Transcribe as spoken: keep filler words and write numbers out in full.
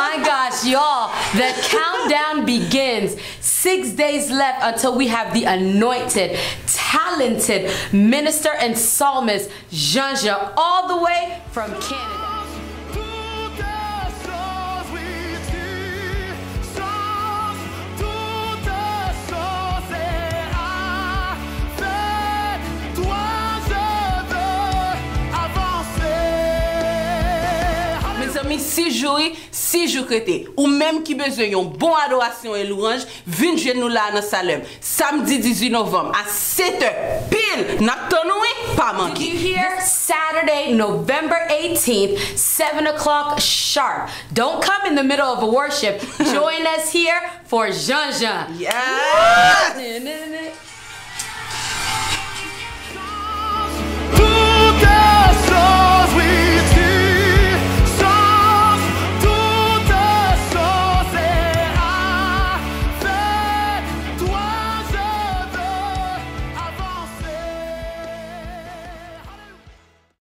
my gosh, y'all, the countdown begins. Six days left until we have the anointed, talented minister and psalmist, Jean-Jean, all the way from Canada. Six jours, six jours crété. Ou même qui besoin une bonne adoration et louange, venez chez nous là dans Salem. Samedi dix-huit novembre à sept heures pile. N'attendons pas manquer. Did you hear? Saturday, November eighteenth, seven o'clock sharp. Don't come in the middle of a worship. Join us here for Jean-Jean. Yes!